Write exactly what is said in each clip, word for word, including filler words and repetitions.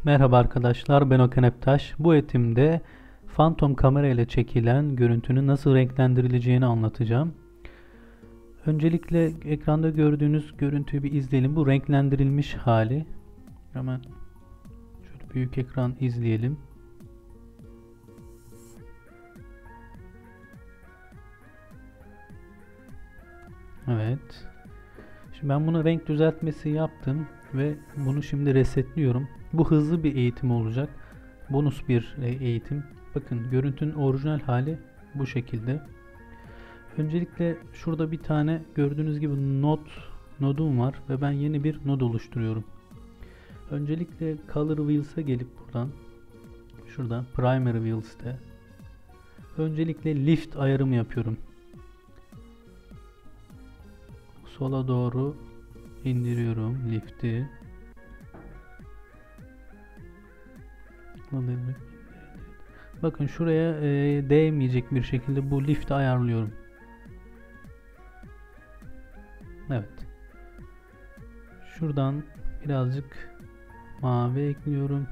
Merhaba arkadaşlar, ben Okan Eptaş. Bu eğitimde Phantom kamera ile çekilen görüntünün nasıl renklendirileceğini anlatacağım. Öncelikle ekranda gördüğünüz görüntüyü bir izleyelim. Bu renklendirilmiş hali. Hemen şöyle büyük ekran izleyelim. Evet. Şimdi ben bunu renk düzeltmesi yaptım ve bunu şimdi resetliyorum. Bu hızlı bir eğitim olacak. Bonus bir eğitim. Bakın görüntünün orijinal hali bu şekilde. Öncelikle şurada bir tane gördüğünüz gibi node nodum var ve ben yeni bir node oluşturuyorum. Öncelikle Color Wheels'e gelip buradan şuradan Primary Wheels'te öncelikle lift ayarımı yapıyorum. Sola doğru indiriyorum lift'i. Bakın şuraya e, değmeyecek bir şekilde bu lift'i ayarlıyorum. Evet. Şuradan birazcık mavi ekliyorum.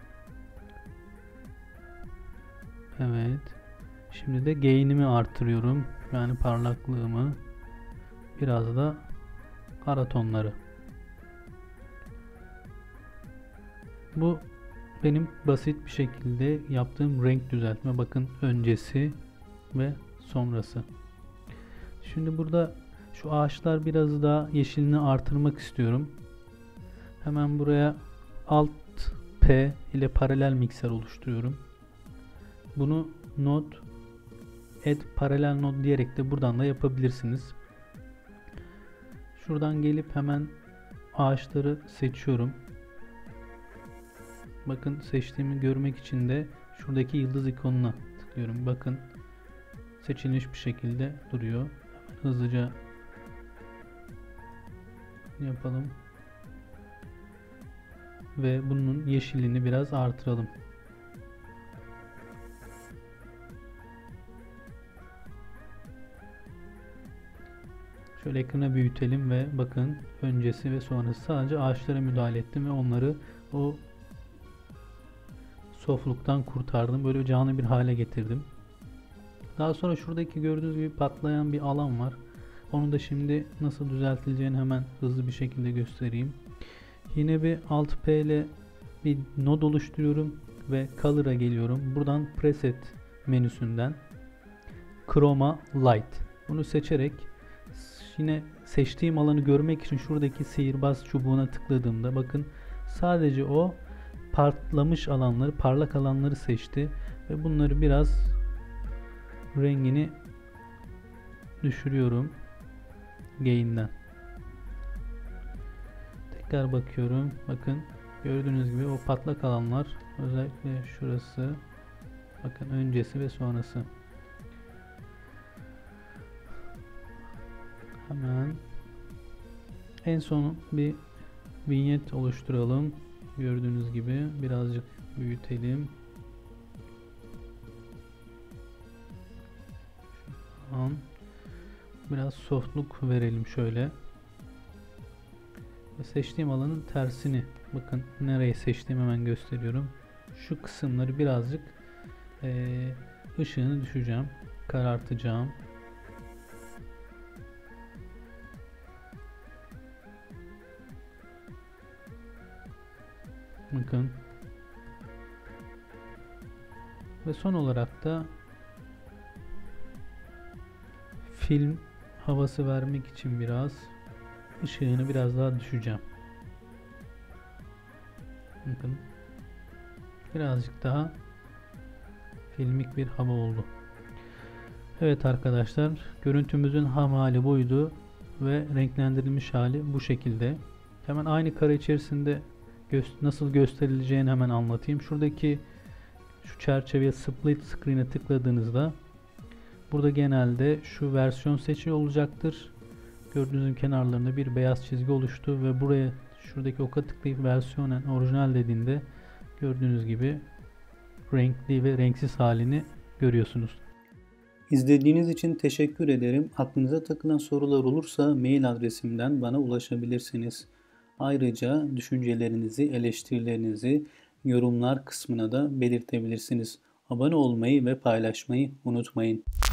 Evet. Şimdi de gain'imi artırıyorum. Yani parlaklığımı. Biraz da ara tonları. Bu benim basit bir şekilde yaptığım renk düzeltme. Bakın öncesi ve sonrası. Şimdi burada şu ağaçlar biraz daha yeşilini artırmak istiyorum. Hemen buraya Alt P ile paralel mikser oluşturuyorum. Bunu node add paralel node diyerek de buradan da yapabilirsiniz. Şuradan gelip hemen ağaçları seçiyorum. Bakın seçtiğimi görmek için de şuradaki yıldız ikonuna tıklıyorum. Bakın seçilmiş bir şekilde duruyor. Hemen hızlıca yapalım. Ve bunun yeşilliğini biraz artıralım. Şöyle ekranı büyütelim ve bakın öncesi ve sonrası, sadece ağaçlara müdahale ettim ve onları o sofluktan kurtardım. Böyle canlı bir hale getirdim. Daha sonra şuradaki gördüğünüz gibi patlayan bir alan var. Onu da şimdi nasıl düzeltileceğini hemen hızlı bir şekilde göstereyim. Yine bir Alt P ile bir node oluşturuyorum ve Color'a geliyorum. Buradan Preset menüsünden Chroma Light. Bunu seçerek yine seçtiğim alanı görmek için şuradaki sihirbaz çubuğuna tıkladığımda bakın sadece o patlamış alanları, parlak alanları seçti ve bunları biraz rengini düşürüyorum gain'den. Tekrar bakıyorum. Bakın gördüğünüz gibi o patlak alanlar, özellikle şurası, bakın öncesi ve sonrası. Hemen en son bir vignette oluşturalım. Gördüğünüz gibi birazcık büyütelim. Şu an biraz softluk verelim şöyle. Ve seçtiğim alanın tersini, bakın nereyi seçtiğimi hemen gösteriyorum. Şu kısımları birazcık e, ışığını düşeceğim, karartacağım. Bakın. Ve son olarak da film havası vermek için biraz ışığını biraz daha düşeceğim. Bakın. Birazcık daha filmik bir hava oldu. Evet arkadaşlar, görüntümüzün ham hali buydu ve renklendirilmiş hali bu şekilde. Hemen aynı kare içerisinde gö nasıl gösterileceğini hemen anlatayım. Şuradaki şu çerçeveye split screen'e tıkladığınızda burada genelde şu versiyon seçili olacaktır. Gördüğünüz kenarlarında bir beyaz çizgi oluştu ve buraya şuradaki oka tıklayıp versiyonen orijinal dediğinde gördüğünüz gibi renkli ve renksiz halini görüyorsunuz. İzlediğiniz için teşekkür ederim. Aklınıza takılan sorular olursa mail adresimden bana ulaşabilirsiniz. Ayrıca düşüncelerinizi, eleştirilerinizi yorumlar kısmına da belirtebilirsiniz. Abone olmayı ve paylaşmayı unutmayın.